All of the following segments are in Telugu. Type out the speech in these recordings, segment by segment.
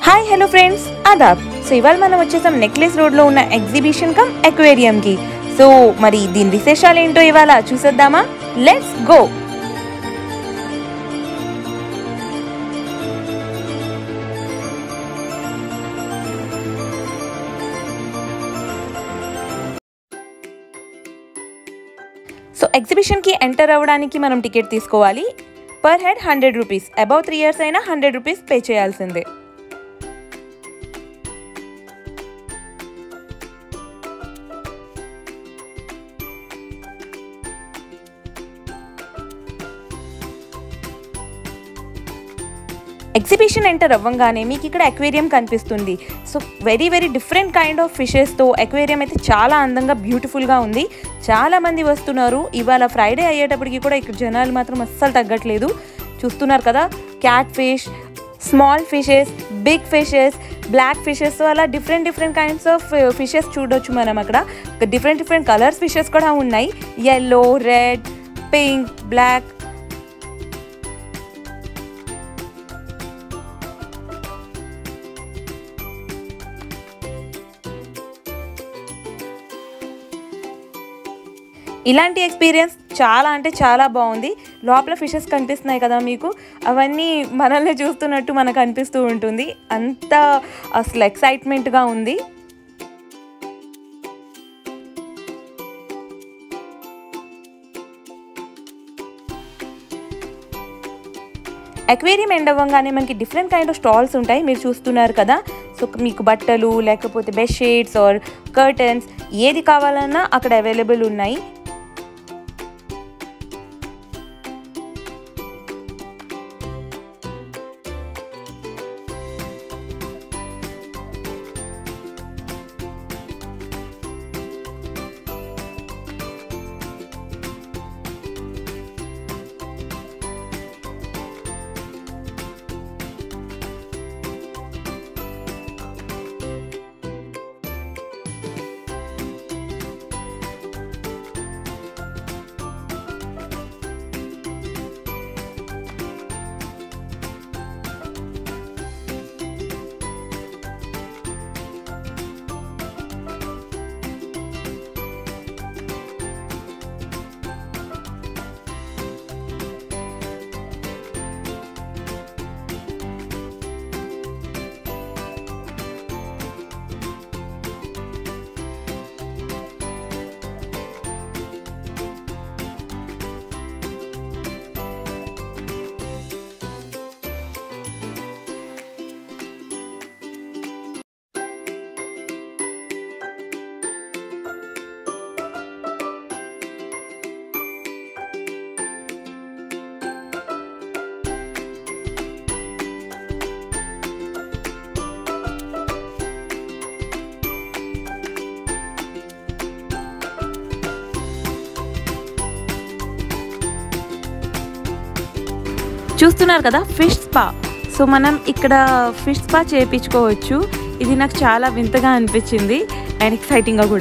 హాయ్ హలో ఫ్రెండ్స్ ఆదాబ్. సో ఇవాళ మనం వచ్చేసాం నెక్లెస్ రోడ్లో ఉన్న ఎగ్జిబిషన్ కమ్ అక్వేరియంకి. సో మరి దీని విశేషాలు ఏంటో ఇవాళ చూసేద్దామా? Let's go. సో ఎగ్జిబిషన్కి ఎంటర్ అవ్వడానికి మనం టికెట్ తీసుకోవాలి. Per head 100 rupees. Above 3 years అయినా 100 రూపీస్ పే చేయాల్సిందే. ఎగ్జిబిషన్ ఎంటర్ అవ్వగానే మీకు ఇక్కడ అక్వేరియం కనిపిస్తుంది. So very different kind of ఫిషెస్తో అక్వేరియం అయితే చాలా అందంగా బ్యూటిఫుల్గా ఉంది. చాలామంది వస్తున్నారు. ఇవాళ ఫ్రైడే అయ్యేటప్పటికి కూడా ఇక్కడ జనాలు మాత్రం అస్సలు తగ్గట్లేదు. చూస్తున్నారు కదా, cat fish, small fishes, big fishes, black fishes, అలా డిఫరెంట్ కైండ్స్ ఆఫ్ ఫిషెస్ చూడొచ్చు మనం. అక్కడ డిఫరెంట్ కలర్స్ ఫిషెస్ కూడా ఉన్నాయి. Yellow, red, pink, black. ఇలాంటి ఎక్స్పీరియన్స్ చాలా అంటే చాలా బాగుంది. లోపల ఫిషెస్ కనిపిస్తున్నాయి కదా మీకు, అవన్నీ మనల్ని చూస్తున్నట్టు మనకు అనిపిస్తూ ఉంటుంది. అంత అసలు ఎక్సైట్మెంట్గా ఉంది. అక్వేరియం ఎండ్ అవ్వగానే మనకి డిఫరెంట్ కైండ్ ఆఫ్ స్టాల్స్ ఉంటాయి. మీరు చూస్తున్నారు కదా. సో మీకు బట్టలు, లేకపోతే బెడ్షీట్స్ ఆర్ కర్టన్స్, ఏది కావాలన్నా అక్కడ అవైలబుల్ ఉన్నాయి. చూస్తున్నారు కదా, ఫిష్ స్పా. సో మనం ఇక్కడ ఫిష్ స్పా చేయించుకోవచ్చు. ఇది నాకు చాలా వింతగా అనిపించింది అండ్ ఎక్సైటింగ్గా కూడా.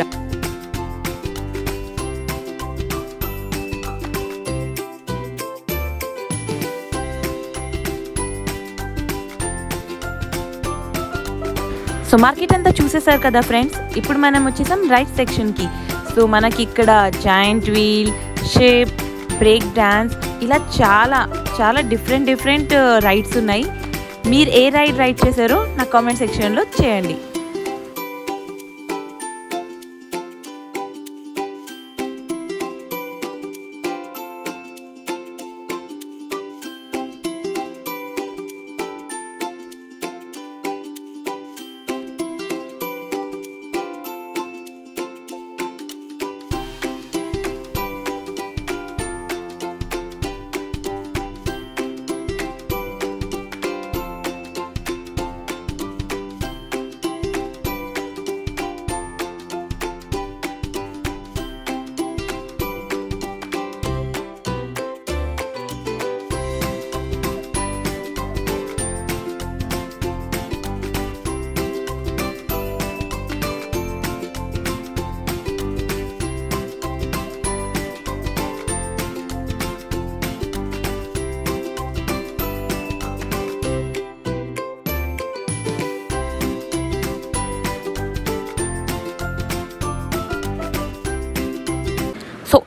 సో మార్కెట్ అంతా చూసేసారు కదా ఫ్రెండ్స్. ఇప్పుడు మనం వచ్చేసాం రైడ్ సెక్షన్కి. సో మనకి ఇక్కడ giant wheel, shape, break dance, ఇలా చాలా డిఫరెంట్ రైడ్స్ ఉన్నాయి. మీరు ఏ రైడ్ చేశారో నా కామెంట్ సెక్షన్లో చేయండి.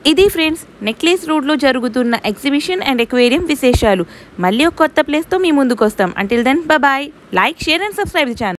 ఇది ఫ్రెండ్స్ నెక్లెస్ రోడ్లో జరుగుతున్న ఎగ్జిబిషన్ అండ్ ఎక్వేరియం విశేషాలు. మళ్ళీ ఒక కొత్త ప్లేస్తో మీ ముందుకు వస్తాం. Until then bye. Like, share and subscribe the channel.